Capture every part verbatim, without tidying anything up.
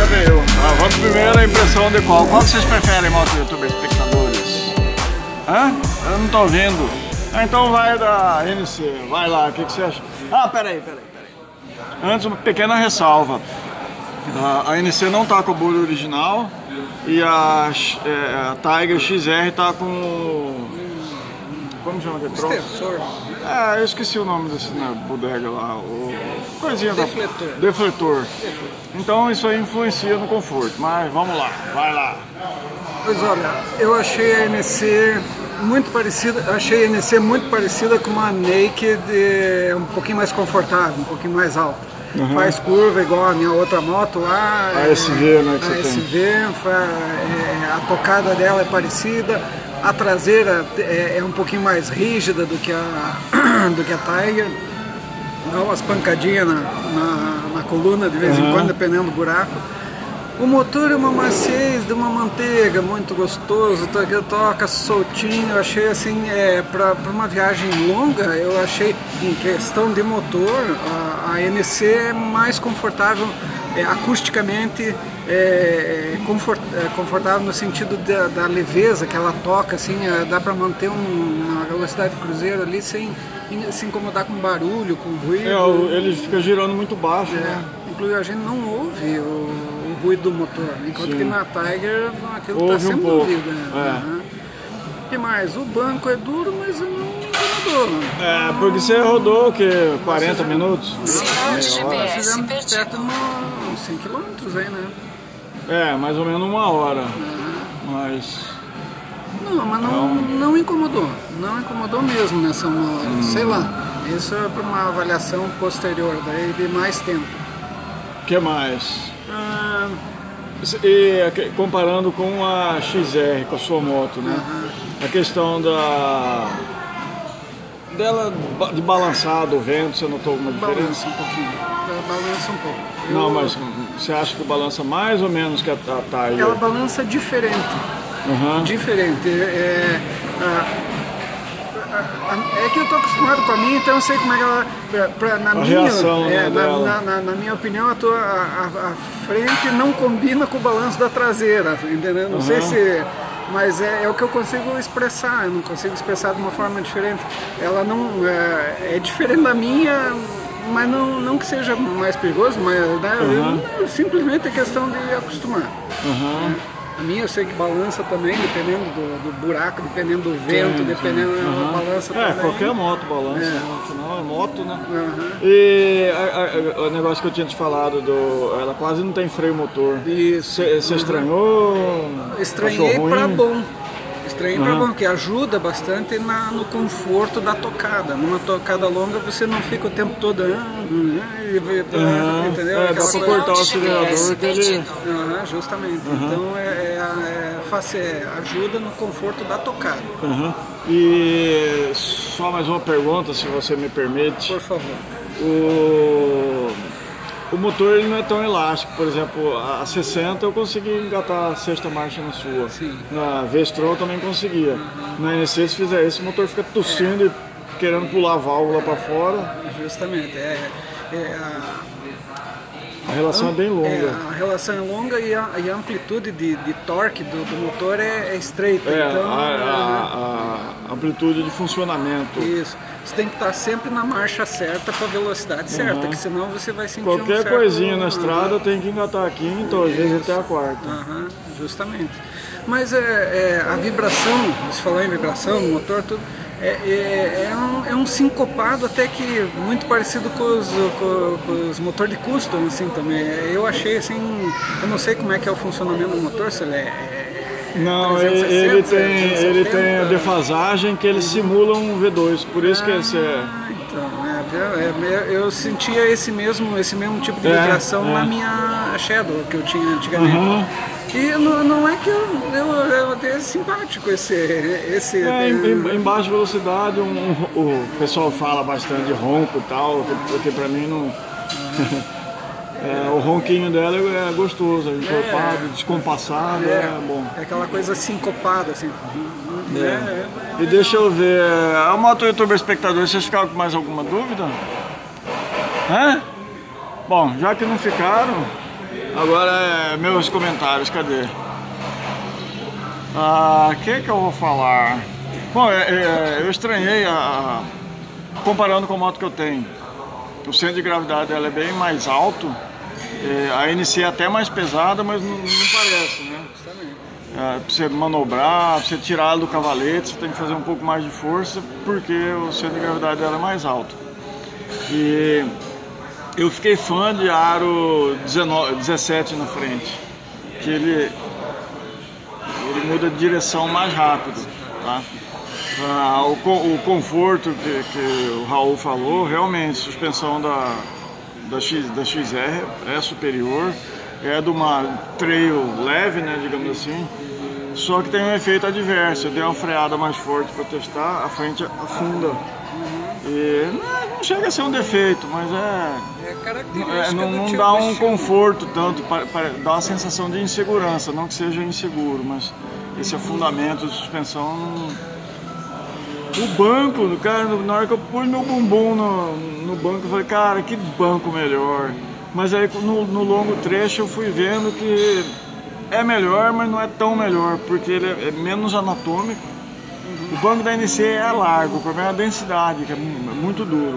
cadê eu? Ah, vamos primeiro a impressão de qual. Qual que vocês preferem, moto YouTube espectadores? Hã? Eu não tô ouvindo. Ah, então vai da N C, vai lá, o que, que você acha? Ah, peraí, peraí, peraí. Antes, uma pequena ressalva. A N C não tá com o bolho original e a, é, a Tiger X R tá com... Como chama aquele troço? Extensor. É, eu esqueci o nome desse né, bodega lá, o coisinha Defletor. Da... Defletor. Então isso aí influencia no conforto, mas vamos lá, vai lá. Pois olha, eu achei a N C muito parecida, achei a N C muito parecida com uma Naked, um pouquinho mais confortável, um pouquinho mais alta. Uhum. Faz curva igual a minha outra moto lá. A S V, né, que a você S V, tem. É, a tocada dela é parecida. A traseira é, é um pouquinho mais rígida do que a, do que a Tiger. Dá umas pancadinhas na, na, na coluna de vez uhum. em quando, dependendo do buraco. O motor é uma maciez de uma manteiga, muito gostoso, toca soltinho. Eu achei assim, é, para uma viagem longa, eu achei, em questão de motor, a, a N C é mais confortável, é, acusticamente, é, confort, é, confortável no sentido da, da leveza que ela toca, assim, é, dá para manter um, uma velocidade de cruzeiro ali sem se incomodar com barulho, com ruído. É, ele fica girando muito baixo, é, né? Inclusive a gente não ouve o ruído do motor, enquanto Sim. que na Tiger aquilo está sempre um ouvido. Né? É. Uhum. O que mais? O banco é duro, mas não me incomodou. É, porque você rodou o que? quarenta Nós minutos? Nós fizemos perto de uns cem quilômetros aí, né? É, mais ou menos uma hora. Uhum. Mas... Não, mas não, não incomodou. Não incomodou mesmo nessa uma hora. Hum. Sei lá. Isso é para uma avaliação posterior, daí de mais tempo. O que mais? Ah, e comparando com a X R, com a sua moto, né? Uhum. A questão da dela de balançar do vento, você notou alguma diferença? Balança um pouquinho, balança um pouco. Não, Eu... mas você acha que balança mais ou menos que a Tiger? Ela balança diferente, uhum. diferente. É, a... É que eu tô acostumado com a minha, então eu sei como é que ela... Pra, pra, na, a minha, reação, é, né, na, na, na, na minha opinião, a, tua, a, a, a frente não combina com o balanço da traseira, entendeu? Não uhum. sei se... Mas é, é o que eu consigo expressar, eu não consigo expressar de uma forma diferente. Ela não... É, é diferente da minha, mas não, não que seja mais perigoso, mas né, uhum. eu, simplesmente é questão de acostumar. Uhum. É. A minha eu sei que balança também, dependendo do, do buraco, dependendo do vento, sim, dependendo da uhum. balança é, também. qualquer moto balança, é. no final é moto, né? Uhum. E a, a, o negócio que eu tinha te falado, do, ela quase não tem freio motor. Isso. Você uhum. estranhou? Estranhei pra bom. Estranhei uhum. pra bom, que ajuda bastante na, no conforto da tocada. Numa tocada longa você não fica o tempo todo... Uhum. Uhum. Entendeu? É, dá pra cortar o acelerador que ele... Uhum, justamente. Uhum. Então é, é, é, é, ajuda no conforto da tocada. Uhum. E só mais uma pergunta, se você me permite. Por favor. O, o motor ele não é tão elástico. Por exemplo, a sessenta eu consegui engatar a sexta marcha na sua. Sim. Na V-Strom eu também conseguia. Uhum. Na N C, se fizer isso, o motor fica tossindo é. e querendo pular a válvula para fora. Justamente. É, é a... A relação é bem longa. É, a relação é longa e a, e a amplitude de, de torque do, do motor é, é estreita. É, então, a, a, a amplitude de funcionamento. Isso. Você tem que estar sempre na marcha certa com a velocidade certa, uhum. que senão você vai sentir qualquer um certo... coisinha na estrada tem que engatar a quinta ou às vezes até a quarta. Uhum, justamente. Mas é, é, a vibração, você falou em vibração no motor, tudo... É, é, é, um, é um sincopado até que muito parecido com os, com, com os motores de custom, assim, também. Eu achei, assim, eu não sei como é que é o funcionamento do motor, se ele é... é não, trezentos e sessenta, ele tem, ele tem a defasagem que ele simula um V dois, por isso ah, que esse é... Então, é, é, eu sentia esse mesmo, esse mesmo tipo de vibração é, é. na minha Shadow que eu tinha antigamente. Uhum. E não, não é que eu, eu, eu até simpático esse... esse é, em, em baixa velocidade, um, um, o pessoal fala bastante de ronco e tal, porque pra mim não... é, o ronquinho dela é gostoso, é encorpado, é, descompassado, é, é bom. É aquela coisa sincopada, assim. É. É. E deixa eu ver, a Moto YouTuber espectador, vocês ficaram com mais alguma dúvida? Hã? Bom, já que não ficaram... Agora é meus comentários, cadê? Ah, o que que eu vou falar? Bom, é, é, eu estranhei, a, comparando com a moto que eu tenho. O centro de gravidade dela é bem mais alto. É, a N C é até mais pesada, mas não, não parece, né? É, pra você manobrar, pra você tirar ela do cavalete, você tem que fazer um pouco mais de força, porque o centro de gravidade dela é mais alto. E eu fiquei fã de aro dezessete na frente, que ele, ele muda de direção mais rápido, tá? Ah, o, o conforto que, que o Raul falou, realmente, a suspensão da, da, X, da X R é superior, é de uma trail leve, né, digamos assim, só que tem um efeito adverso. Eu dei uma freada mais forte para testar, a frente afunda. E não, não chega a ser um defeito, mas é, é característica é, não, não tipo dá um estilo. conforto tanto, para, para, dá uma sensação de insegurança, não que seja inseguro, mas esse afundamento de suspensão não... O banco, cara, na hora que eu pus meu bumbum no, no banco, eu falei, cara, que banco melhor. Mas aí no, no longo trecho eu fui vendo que é melhor, mas não é tão melhor, porque ele é, é menos anatômico. Uhum. O banco da N C é largo, o problema é a densidade, que é muito duro.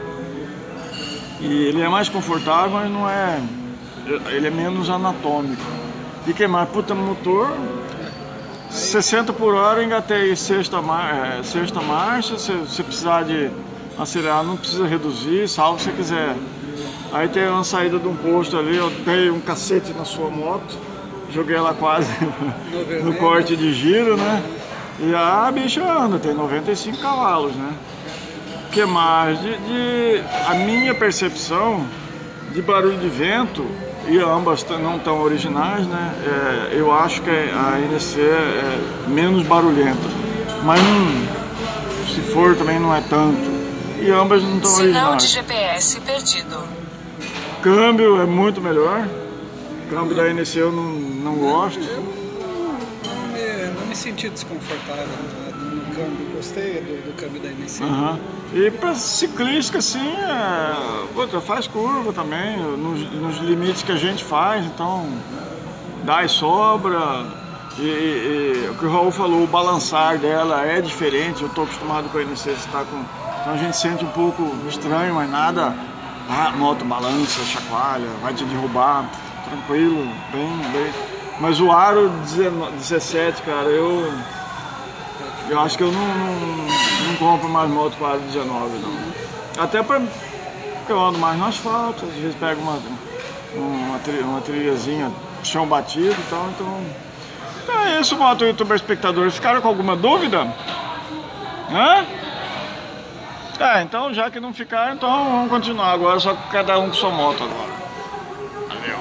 E ele é mais confortável, mas não é... Ele é menos anatômico. E que mais? Puta, motor... sessenta por hora, engatei sexta, mar... é, sexta marcha, se você precisar de acelerar, não precisa reduzir, salvo se você quiser. Aí tem uma saída de um posto ali, eu dei um cacete na sua moto, joguei ela quase no, no corte de giro, né? E a bicha anda, tem noventa e cinco cavalos, né? O que mais? De, de... A minha percepção de barulho de vento, e ambas não tão originais, né? É, eu acho que a N C é menos barulhenta, mas não, se for também não é tanto. E ambas não estão originais. Sinal de G P S perdido. Câmbio é muito melhor. Câmbio da N C eu não, não gosto. Eu não me, não me senti desconfortável no, no câmbio, gostei do, do câmbio da N C. Uhum. E para ciclista, assim, é, outra, faz curva também, nos, nos limites que a gente faz, então dá e sobra. E, e, e o que o Raul falou, o balançar dela é diferente. Eu estou acostumado com a N C, estar com, então a gente sente um pouco estranho, mas nada. Ah, moto balança, chacoalha, vai te derrubar, tranquilo, bem, bem. Mas o aro dezessete, cara, eu. Eu acho que eu não, não, não compro mais moto para aro dezenove, não. Até para porque eu ando mais no asfalto, às vezes pego uma, uma, trilha, uma trilhazinha, chão batido e tal, então... É isso, moto youtuber espectadores. Ficaram com alguma dúvida? Hã? É, então já que não ficaram, então vamos continuar agora, só com cada um com sua moto agora. Valeu.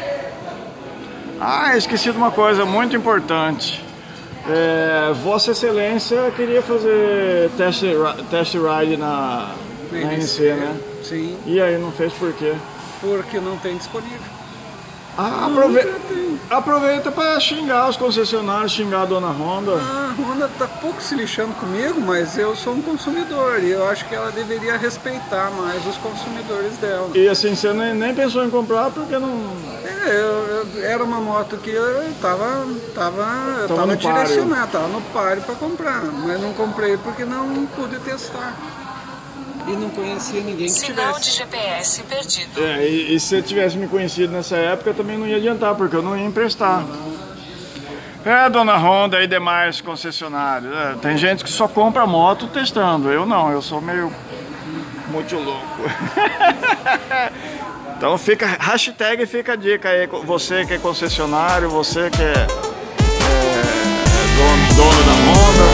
Ah, esqueci de uma coisa muito importante. É, Vossa Excelência queria fazer test, test ride na, na N C, né? Sim. E aí não fez por quê? Porque não tem disponível. Ah, aprove... aproveita para xingar os concessionários, xingar a dona Honda. A Honda tá pouco se lixando comigo, mas eu sou um consumidor e eu acho que ela deveria respeitar mais os consumidores dela. E assim, você nem, nem pensou em comprar porque não... É, eu, eu, era uma moto que eu tava, tava, eu tava, tava direcionada, páreo. tava no páreo para comprar, mas não comprei porque não pude testar. E não conhecia ninguém que Sinal tivesse. de G P S perdido. É, e, e se você tivesse me conhecido nessa época, também não ia adiantar, porque eu não ia emprestar. É, dona Honda e demais concessionários. É, tem gente que só compra moto testando. Eu não, eu sou meio muito louco. Então fica, hashtag fica a dica aí. Você que é concessionário, você que é, é dono, dono da Honda.